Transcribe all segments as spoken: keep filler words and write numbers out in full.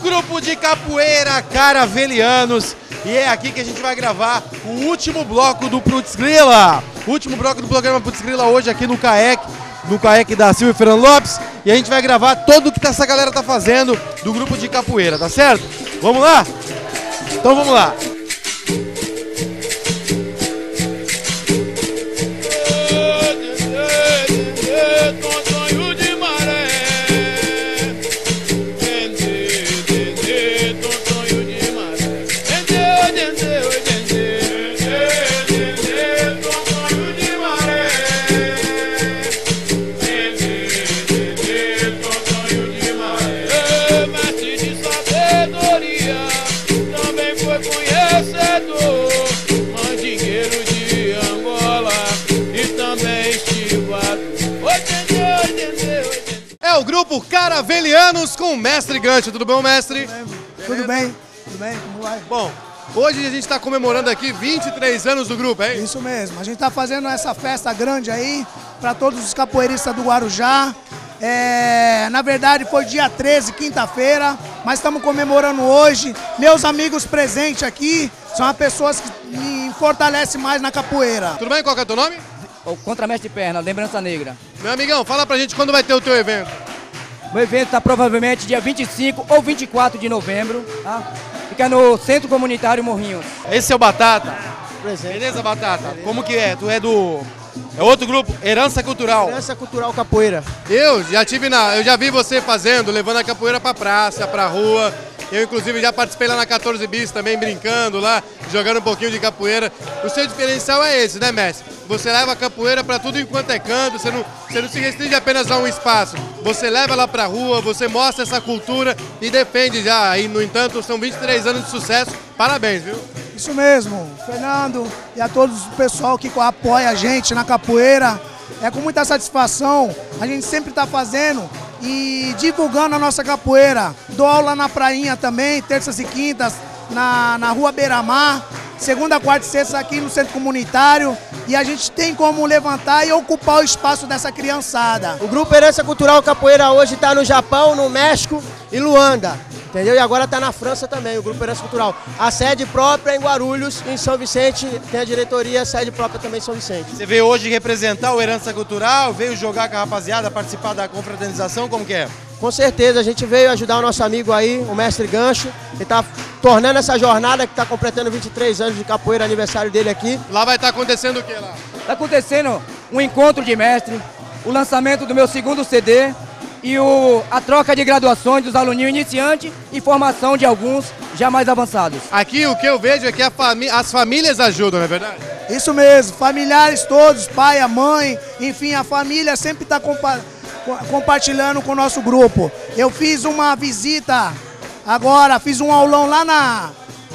Grupo de capoeira Caravelianos. E é aqui que a gente vai gravar o último bloco do Putz Grila. O último bloco do programa Putz Grila hoje aqui no CAEC, no CAEC da Silvia Fernando Lopes. E a gente vai gravar tudo o que essa galera tá fazendo do grupo de capoeira, tá certo? Vamos lá? Então vamos lá. O grupo Caravelianos com o Mestre Gancho. Tudo bom, mestre? Tudo bem, tudo bem, como vai? Bom, hoje a gente está comemorando aqui vinte e três anos do grupo, é isso? Isso mesmo, a gente está fazendo essa festa grande aí para todos os capoeiristas do Guarujá. É, na verdade foi dia treze, quinta-feira, mas estamos comemorando hoje. Meus amigos presentes aqui são as pessoas que me fortalecem mais na capoeira. Tudo bem? Qual que é o teu nome? O Contramestre Perna, Lembrança Negra. Meu amigão, fala pra gente quando vai ter o teu evento. O evento está provavelmente dia vinte e cinco ou vinte e quatro de novembro, tá? Fica no Centro Comunitário Morrinhos. Esse é o Batata? Presente. Beleza, Batata? Beleza. Como que é? Tu é do... É outro grupo? Herança Cultural. Herança Cultural Capoeira. Eu já tive na... Eu já vi você fazendo, levando a capoeira pra praça, pra rua. Eu, inclusive, já participei lá na quatorze bis também, brincando lá, jogando um pouquinho de capoeira. O seu diferencial é esse, né, mestre? Você leva a capoeira para tudo enquanto é canto, você não, você não se restringe apenas a um espaço. Você leva ela para a rua, você mostra essa cultura e defende já. E, no entanto, são vinte e três anos de sucesso. Parabéns, viu? Isso mesmo, Fernando e a todos o pessoal que apoia a gente na capoeira. É com muita satisfação, a gente sempre está fazendo e divulgando a nossa capoeira. Dou aula na prainha também, terças e quintas, na, na rua Beira-Mar, segunda, quarta e sexta aqui no centro comunitário. E a gente tem como levantar e ocupar o espaço dessa criançada. O Grupo Herança Cultural Capoeira hoje está no Japão, no México e Luanda. Entendeu? E agora está na França também, o Grupo Herança Cultural. A sede própria em Guarulhos, em São Vicente, tem a diretoria, a sede própria também em São Vicente. Você veio hoje representar o Herança Cultural, veio jogar com a rapaziada, participar da confraternização, como que é? Com certeza, a gente veio ajudar o nosso amigo aí, o Mestre Gancho, que está tornando essa jornada, que está completando vinte e três anos de capoeira, aniversário dele aqui. Lá vai estar tá acontecendo o que lá? Está acontecendo um encontro de mestre, o lançamento do meu segundo C D, e o, a troca de graduações dos aluninhos iniciantes e formação de alguns já mais avançados. Aqui o que eu vejo é que a fami as famílias ajudam, não é verdade? Isso mesmo, familiares todos, pai, a mãe, enfim, a família sempre está compa compartilhando com o nosso grupo. Eu fiz uma visita agora, fiz um aulão lá na,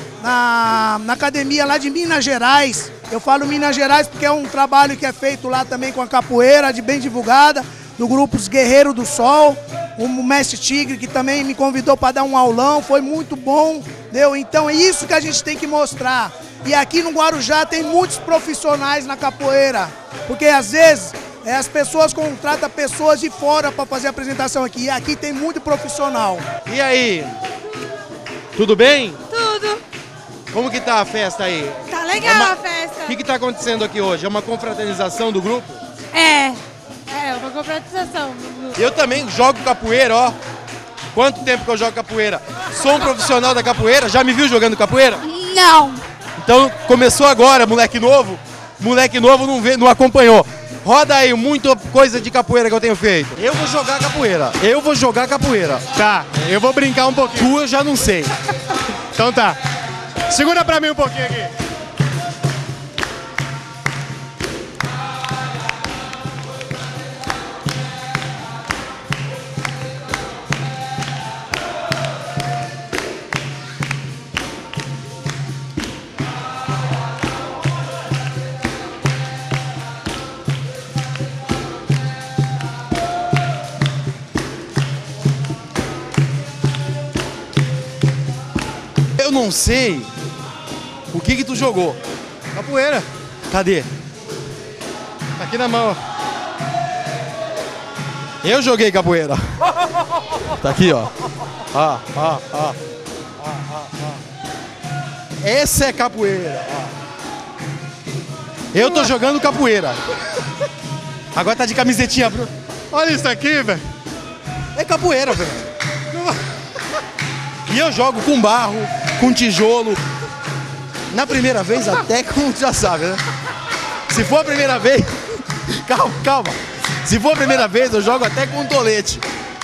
na, na academia lá de Minas Gerais. Eu falo Minas Gerais porque é um trabalho que é feito lá também com a capoeira, de bem divulgada, do grupo Os Guerreiros do Sol, o Mestre Tigre, que também me convidou para dar um aulão, foi muito bom, deu? Então é isso que a gente tem que mostrar. E aqui no Guarujá tem muitos profissionais na capoeira, porque às vezes é, as pessoas contratam pessoas de fora para fazer a apresentação aqui, e aqui tem muito profissional. E aí, tudo bem? Tudo. Como que tá a festa aí? Tá legal é uma... a festa. O que que tá acontecendo aqui hoje? É uma confraternização do grupo? É. É, uma confraternização. Eu também jogo capoeira, ó. Quanto tempo que eu jogo capoeira? Sou um profissional da capoeira, já me viu jogando capoeira? Não. Então começou agora, moleque novo. Moleque novo não, vê, não acompanhou. Roda aí, muita coisa de capoeira que eu tenho feito. Eu vou jogar capoeira. Eu vou jogar capoeira. Tá, eu vou brincar um pouquinho. Tu eu já não sei. Então tá. Segura pra mim um pouquinho aqui. Eu não sei o que que tu jogou. Capoeira. Cadê? Tá aqui na mão. Eu joguei capoeira. Tá aqui, ó. Ó, ó, ó. Essa é capoeira. Ó. Eu tô jogando capoeira. Agora tá de camisetinha, Bruno. Olha isso aqui, velho. É capoeira, velho. E eu jogo com barro, com tijolo. Na primeira vez, até como já sabe, né? Se for a primeira vez... Calma, calma. Se for a primeira vez, eu jogo até com um tolete.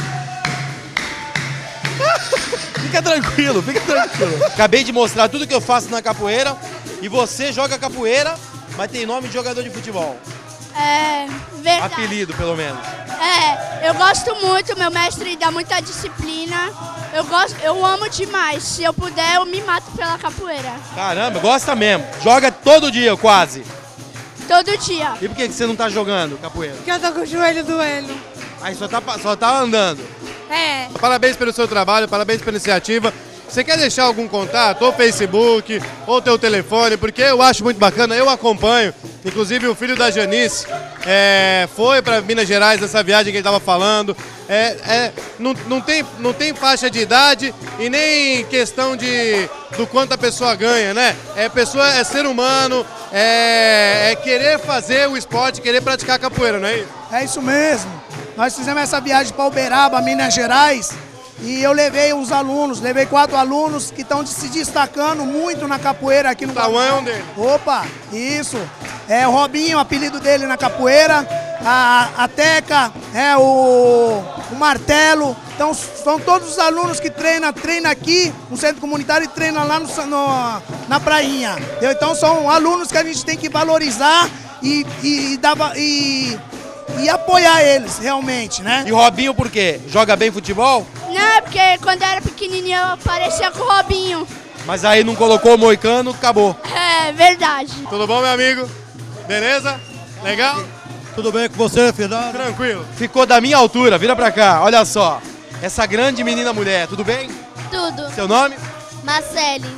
Fica tranquilo, fica tranquilo. Acabei de mostrar tudo que eu faço na capoeira. E você joga capoeira, mas tem nome de jogador de futebol. É, verdade. Apelido, pelo menos. É, eu gosto muito, meu mestre dá muita disciplina. Eu gosto, eu amo demais. Se eu puder, eu me mato pela capoeira. Caramba, gosta mesmo. Joga todo dia, quase. Todo dia. E por que você não tá jogando capoeira? Porque eu tô com o joelho doendo. Aí só tá, só tá andando. É. Parabéns pelo seu trabalho, parabéns pela iniciativa. Você quer deixar algum contato, ou Facebook, ou teu telefone, porque eu acho muito bacana, eu acompanho. Inclusive o filho da Janice é, foi para Minas Gerais nessa viagem que ele estava falando. É, é, não, não, tem, não tem faixa de idade e nem questão de, do quanto a pessoa ganha, né? É, pessoa, é ser humano, é, é querer fazer o esporte, querer praticar capoeira, não é isso? É isso mesmo. Nós fizemos essa viagem para Uberaba, Minas Gerais, e eu levei os alunos, levei quatro alunos que estão se destacando muito na capoeira aqui no Tauã é um deles. Opa, isso. É o Robinho, o apelido dele na capoeira, a, a Teca, é o, o Martelo. Então são todos os alunos que treinam, treinam aqui no centro comunitário e treinam lá no, no, na prainha. Entendeu? Então são alunos que a gente tem que valorizar e, e, e, dar, e, e apoiar eles realmente, né? E o Robinho por quê? Joga bem futebol? Não, porque quando eu era pequenininha eu parecia com o Robinho. Mas aí não colocou o moicano, acabou. É, verdade. Tudo bom, meu amigo? Beleza? Legal? Tudo bem com você, Fernando? Tranquilo. Ficou da minha altura, vira pra cá, olha só. Essa grande menina mulher, tudo bem? Tudo. Seu nome? Marcele.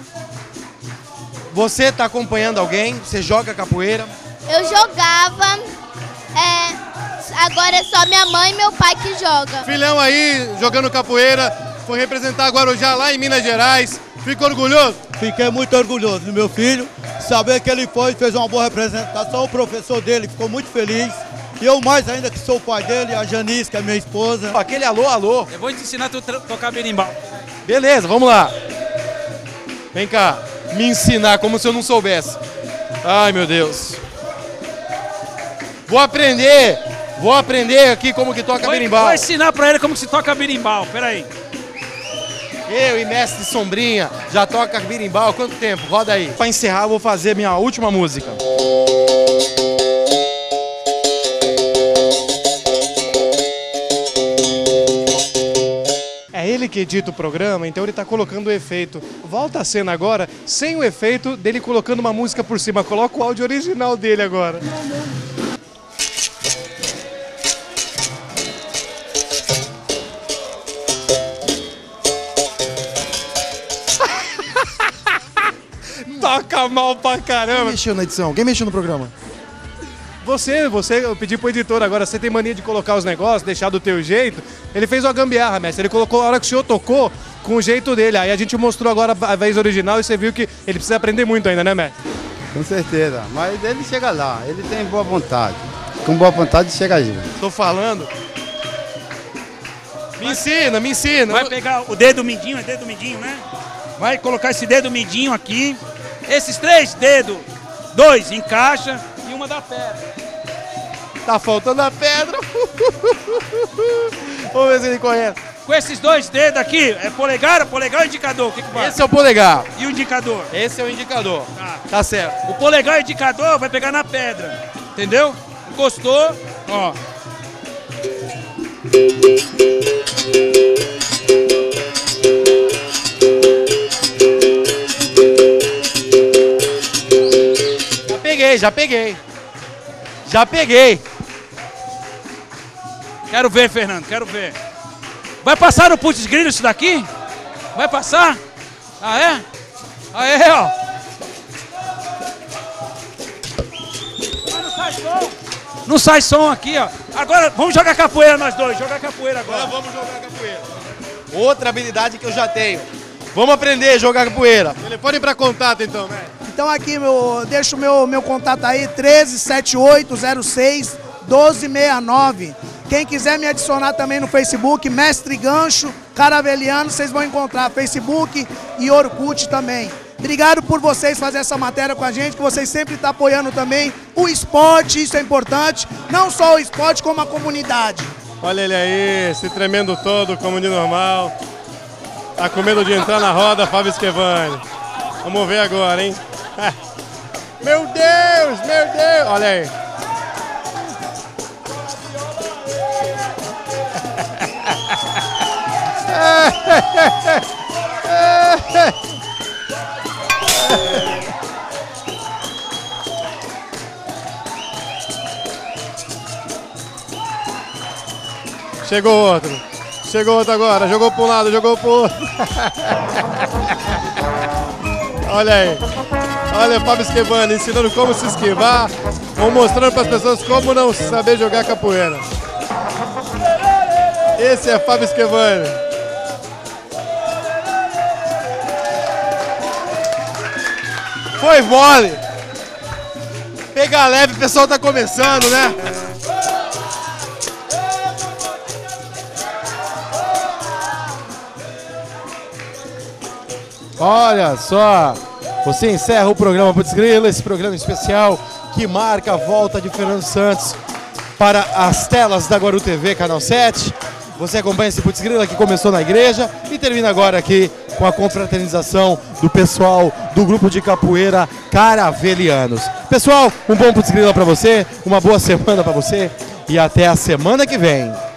Você tá acompanhando alguém? Você joga capoeira? Eu jogava, é, agora é só minha mãe e meu pai que jogam. Filhão aí, jogando capoeira, foi representar Guarujá lá em Minas Gerais. Fica orgulhoso? Fiquei muito orgulhoso do meu filho, saber que ele foi, fez uma boa representação, o professor dele ficou muito feliz. E eu mais ainda que sou o pai dele, a Janice, que é minha esposa. Aquele alô, alô. Eu vou te ensinar a tu tocar berimbau. Beleza, vamos lá. Vem cá, me ensinar como se eu não soubesse. Ai, meu Deus. Vou aprender, vou aprender aqui como que toca Vou, berimbau. vou ensinar pra ele como que se toca berimbau, peraí. Eu e Mestre Sombrinha já toca berimbau há quanto tempo? Roda aí. Para encerrar, eu vou fazer minha última música. É ele que edita o programa, então ele tá colocando o efeito. Volta a cena agora, sem o efeito dele colocando uma música por cima. Coloca o áudio original dele agora. Toca mal pra caramba. Quem mexeu na edição? Quem mexeu no programa? Você, você, eu pedi pro editor agora, você tem mania de colocar os negócios, deixar do teu jeito. Ele fez uma gambiarra, mestre. Ele colocou a hora que o senhor tocou com o jeito dele. Aí a gente mostrou agora a vez original e você viu que ele precisa aprender muito ainda, né, mestre? Com certeza, mas ele chega lá, ele tem boa vontade. Com boa vontade chega aí. Tô falando. Me ensina, me ensina. Vai pegar o dedo mindinho, é dedo mindinho, né? Vai colocar esse dedo mindinho aqui. Esses três dedos, dois encaixa e uma da pedra. Tá faltando a pedra. Vamos ver se ele conhece. Com esses dois dedos aqui, é polegar, polegar ou indicador? O que que vai? Esse é o polegar. E o indicador? Esse é o indicador. Tá. Tá certo. O polegar e o indicador vai pegar na pedra. Entendeu? Encostou, ó. Já peguei, já peguei. Já peguei. Quero ver, Fernando, quero ver. Vai passar no putz grilo isso daqui? Vai passar? Ah, é? Ah, é, ó. Mas não sai som. Não sai som aqui, ó. Agora, vamos jogar capoeira nós dois. Jogar capoeira agora. Agora vamos jogar capoeira. Outra habilidade que eu já tenho. Vamos aprender a jogar capoeira. Telefone para contato então, mestre. Então aqui, meu, deixa o meu, meu contato aí, treze, setenta e oito, zero seis, doze sessenta e nove. Quem quiser me adicionar também no Facebook, Mestre Gancho Caraveliano, vocês vão encontrar Facebook e Orkut também. Obrigado por vocês fazerem essa matéria com a gente, que vocês sempre estão apoiando também o esporte, isso é importante, não só o esporte, como a comunidade. Olha ele aí, se tremendo todo, como de normal. Tá com medo de entrar na roda, Fábio Schevani. Vamos ver agora, hein? Meu Deus, meu Deus! Olha aí. Chegou outro. Chegou outro agora. Jogou para um lado, jogou para o outro. Olha aí. Olha o Fábio Schevani ensinando como se esquivar, ou mostrando para as pessoas como não saber jogar capoeira. Esse é Fábio Schevani. Foi mole. Pegar leve, o pessoal tá começando, né? Olha só, você encerra o programa Putz Grila, esse programa especial que marca a volta de Fernando Santos para as telas da Guaru T V, Canal sete. Você acompanha esse Putz Grila que começou na igreja e termina agora aqui com a confraternização do pessoal do grupo de capoeira Caravelianos. Pessoal, um bom Putz Grila para você, uma boa semana para você e até a semana que vem.